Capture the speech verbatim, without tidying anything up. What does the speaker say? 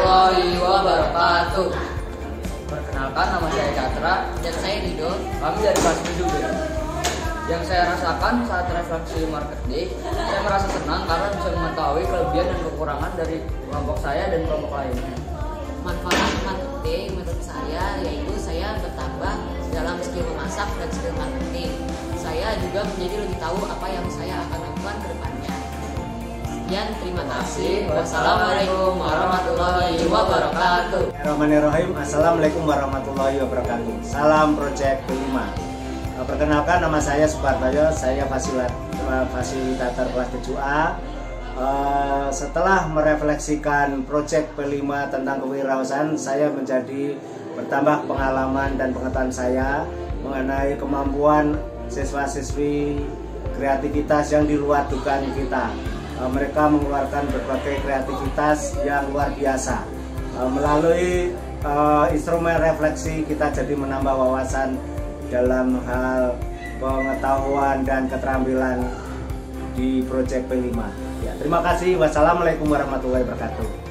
warahmatullahi wabarakatuh. Perkenalkan, nama saya Catra Dan saya Rido. Kami dari kelas tujuh B. Yang saya rasakan saat refleksi market day, saya merasa senang karena bisa mengetahui kelebihan dan kekurangan dari kelompok saya dan kelompok lainnya. Manfaat marketing menurut saya yaitu saya bertambah dalam skill memasak dan skill marketing. Saya juga menjadi lebih tahu apa yang saya akan lakukan ke depannya. Sekian, terima kasih. Wassalamualaikum warahmatullahi wabarakatuh. Bismillahirrahmanirrahim. Assalamualaikum warahmatullahi wabarakatuh. Salam Project P lima. Perkenalkan, nama saya Supartoyo, saya fasilitator kelas tujuh A. Uh, setelah merefleksikan Project P lima tentang kewirausahaan, saya menjadi bertambah pengalaman dan pengetahuan saya mengenai kemampuan siswa-siswi kreativitas yang di luar dugaan kita. Uh, mereka mengeluarkan berbagai kreativitas yang luar biasa. Uh, melalui uh, instrumen refleksi kita jadi menambah wawasan dalam hal pengetahuan dan keterampilan di Project P lima. Ya, terima kasih. Wassalamualaikum warahmatullahi wabarakatuh.